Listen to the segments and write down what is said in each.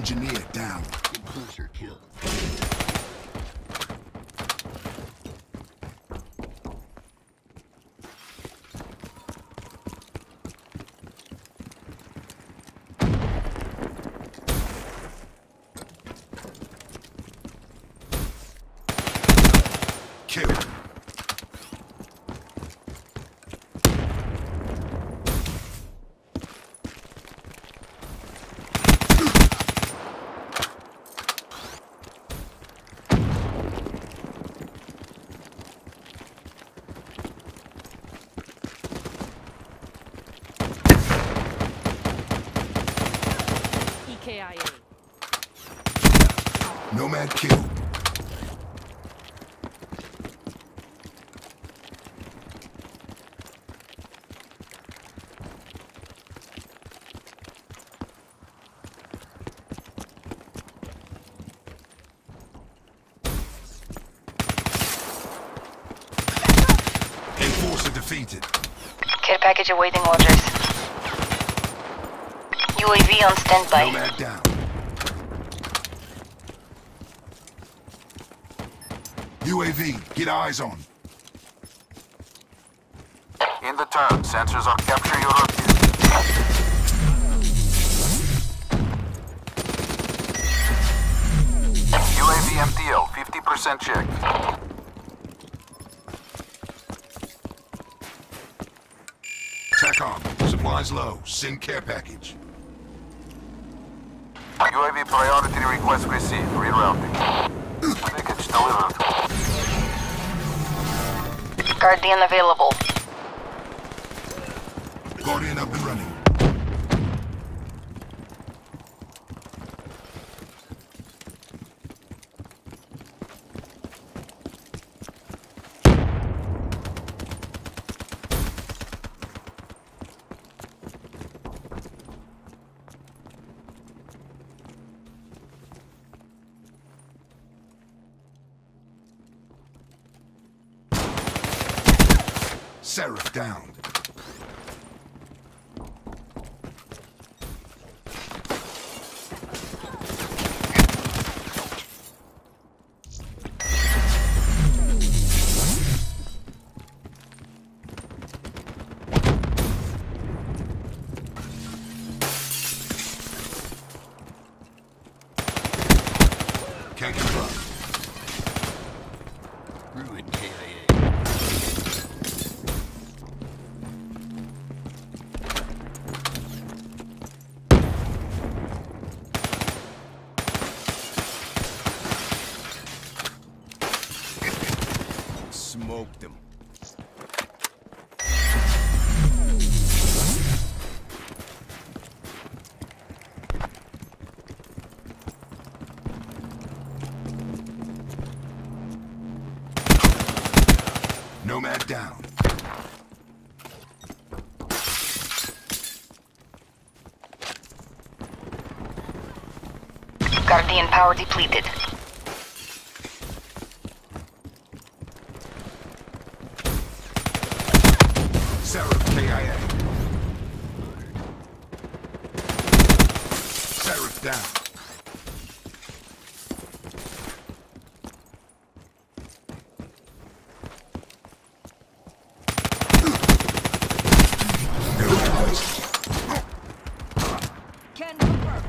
engineer down. Closer kill. Kill. EKIA. Nomad kill. Enforcer defeated. Care package awaiting orders. UAV on standby. Nomad down. UAV, get eyes on. In the turn, sensors are capture your objective. UAV MTL, 50% check. TACOM, supplies low. Send care package. UAV priority request received. Rerouting. Package delivered. Guardian available. Guardian up and running. Seraph down. Can't confirm. Ruined KIA. Smoked them. Nomad down. Guardian power depleted. Seraph KIA. Seraph down. Can confirm.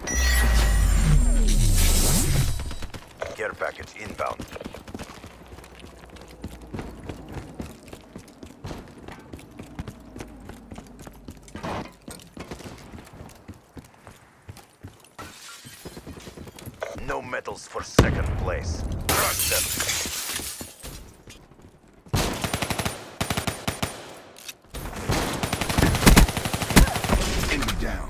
Care package inbound. No medals for second place. Crush them. Enemy down.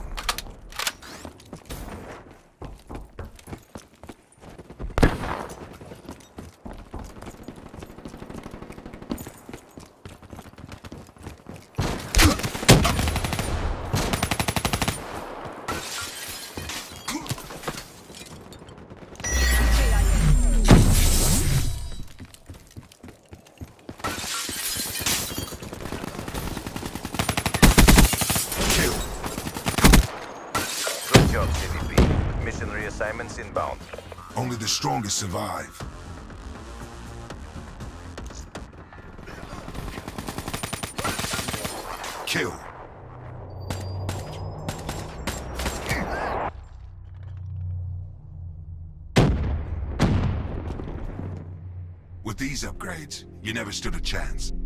Consignments inbound. Only the strongest survive. Kill. With these upgrades, you never stood a chance.